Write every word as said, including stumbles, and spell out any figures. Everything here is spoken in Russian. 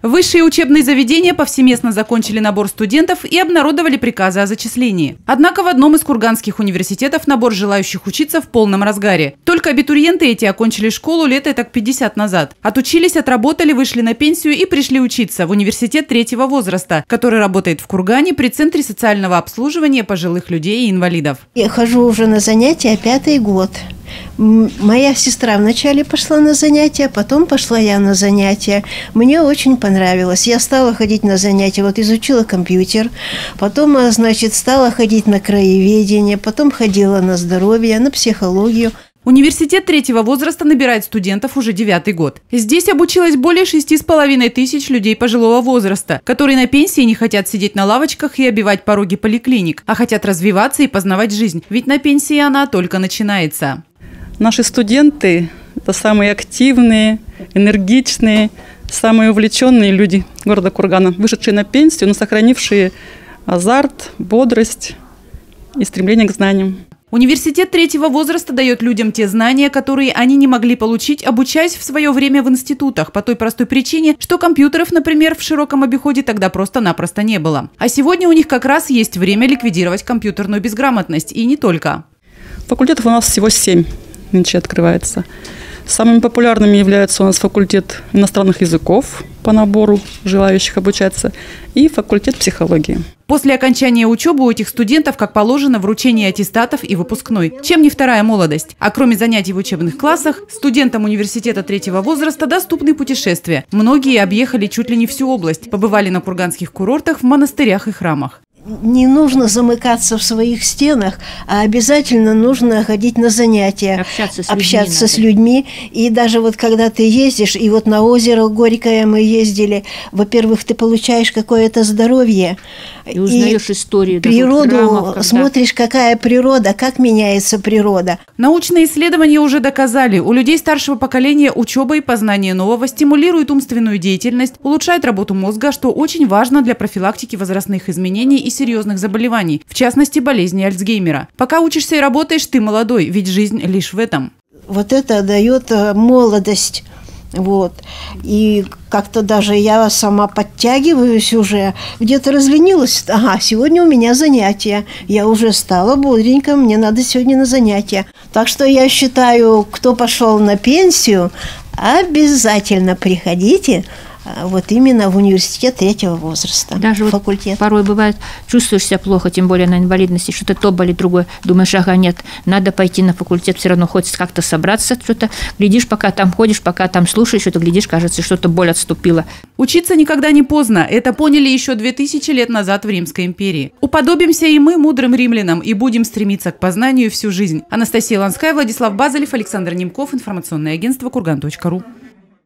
Высшие учебные заведения повсеместно закончили набор студентов и обнародовали приказы о зачислении. Однако в одном из курганских университетов набор желающих учиться в полном разгаре. Только абитуриенты эти окончили школу лет так пятьдесят назад. Отучились, отработали, вышли на пенсию и пришли учиться в университет третьего возраста, который работает в Кургане при Центре социального обслуживания пожилых людей и инвалидов. Я хожу уже на занятия пятый год. Моя сестра вначале пошла на занятия, потом пошла я на занятия. Мне очень понравилось. Я стала ходить на занятия, вот изучила компьютер, потом, значит, стала ходить на краеведение, потом ходила на здоровье, на психологию. Университет третьего возраста набирает студентов уже девятый год. Здесь обучилось более шести с половиной тысяч людей пожилого возраста, которые на пенсии не хотят сидеть на лавочках и обивать пороги поликлиник, а хотят развиваться и познавать жизнь, ведь на пенсии она только начинается. Наши студенты – это самые активные, энергичные, самые увлеченные люди города Кургана, вышедшие на пенсию, но сохранившие азарт, бодрость и стремление к знаниям. Университет третьего возраста дает людям те знания, которые они не могли получить, обучаясь в свое время в институтах, по той простой причине, что компьютеров, например, в широком обиходе тогда просто-напросто не было. А сегодня у них как раз есть время ликвидировать компьютерную безграмотность, и не только. Факультетов у нас всего семь нынче открывается. Самыми популярными являются у нас факультет иностранных языков по набору желающих обучаться и факультет психологии. После окончания учебы у этих студентов, как положено, вручение аттестатов и выпускной. Чем не вторая молодость? А кроме занятий в учебных классах, студентам университета третьего возраста доступны путешествия. Многие объехали чуть ли не всю область, побывали на курганских курортах, в монастырях и храмах. Не нужно замыкаться в своих стенах, а обязательно нужно ходить на занятия, общаться с, общаться людьми, с людьми. И даже вот когда ты ездишь, и вот на озеро Горькое мы ездили, во-первых, ты получаешь какое-то здоровье. И узнаешь и историю. Природу, храмов, когда... смотришь, какая природа, как меняется природа. Научные исследования уже доказали, у людей старшего поколения учеба и познание нового стимулирует умственную деятельность, улучшает работу мозга, что очень важно для профилактики возрастных изменений и серьезных заболеваний, в частности, болезни Альцгеймера. Пока учишься и работаешь, ты молодой, ведь жизнь лишь в этом. Вот это дает молодость. Вот. И как-то даже я сама подтягиваюсь уже. Где-то разленилась. Ага, сегодня у меня занятия. Я уже стала бодренько, мне надо сегодня на занятия. Так что я считаю, кто пошел на пенсию, обязательно приходите. Вот именно в университет третьего возраста. Даже вот факультет. Порой бывает, чувствуешь себя плохо, тем более на инвалидности, что-то то болит, другое. Думаешь, ага, нет, надо пойти на факультет, все равно хочется как-то собраться, что-то. Глядишь, пока там ходишь, пока там слушаешь, что-то глядишь, кажется, что-то боль отступила. Учиться никогда не поздно. Это поняли еще две тысячи лет назад в Римской империи. Уподобимся и мы мудрым римлянам и будем стремиться к познанию всю жизнь. Анастасия Ланская, Владислав Базалев, Александр Немков, информационное агентство Курган точка ру.